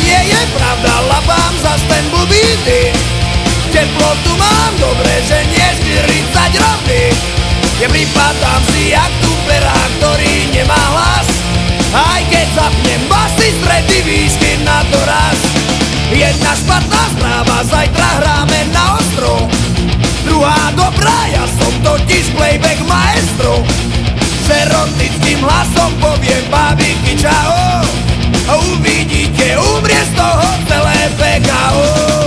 nie je pravda, lapám zas ten blbý dých. Teplotu mám dobre, že nie 40 rovných. Ja pripadám si jak tuperák, ktorý nemá hlas. Aj keď zapnem basy, stredy výšky na doraz. Jedna špatná správa, zajtra hráme na ostro. Druhá dobrá, ja som totiž playback maestro. S erotickým hlasom poviem babiky čau. A uvidíte, umrie z toho celé PKO.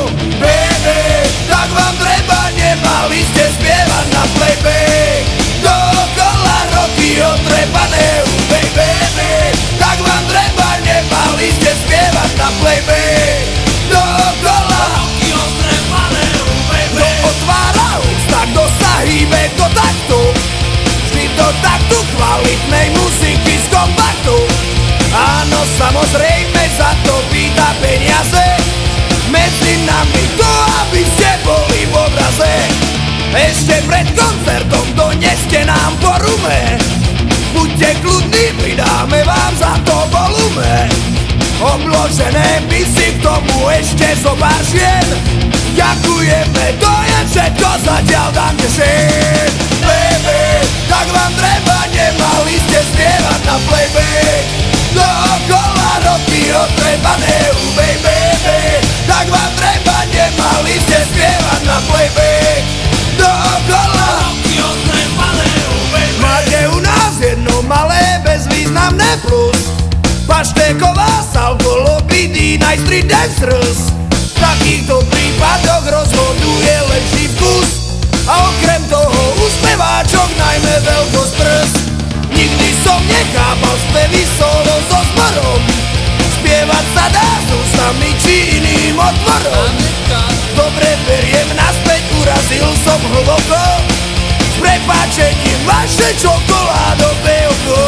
Baby, tak vám treba, nemali ste spievať na playback. Dookola roky otrepané, baby, tak vám treba, nemali ste spievať na playback. Dookola roky otrepané, baby. Kto otvára ústa, kto sa hýbe do taktu, vždy do taktu kvalitnej muziky z kompaktu. Áno, samozrejme za to pýta peniaze. Medzi nami to, aby ste boli v obraze. Ešte pred koncertom doneste nám po rume. Buďte kľudní, pridáme vám za to volume. Obložené misy, k tomu ešte zo pár žien. Ďakujeme, to je všetko, zatiaľ dámte šén. Baby, tak vám treba, nemali ste spievať na playback. Dookola roky otrebané, baby, tak vám treba, nemali ste spievať na playback. Dookola roky otrebané, baby. Máte u nás jedno malé bezvýznamné plus. Paštéková salko, lobby, night street dancers. V takýchto prípadoch rozhoduje lepší vkus. A okrem toho u speváčok najmä veľkosť prst. Nikdy som nechápal spevy solo so zborom. Spievať sa dá s ústami či iným otvorom. Dobre beriem naspäť, urazil som hlboko. S prepáčením vaše čokoládové oko.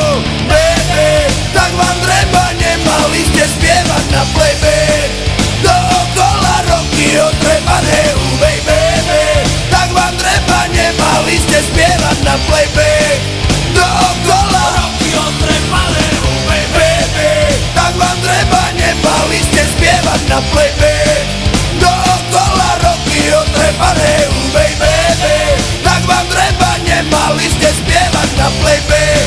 Baby, tak vám treba, nemali ste spievať na playback. Dookola roky otrebané, baby, tak vám treba, nemali ste spievať na playback. Dookola roky otrebané, baby, tak vám treba, nemali ste spievať na playback. Dookola roky otrebané, baby, tak vám treba, nemali ste spievať na playback.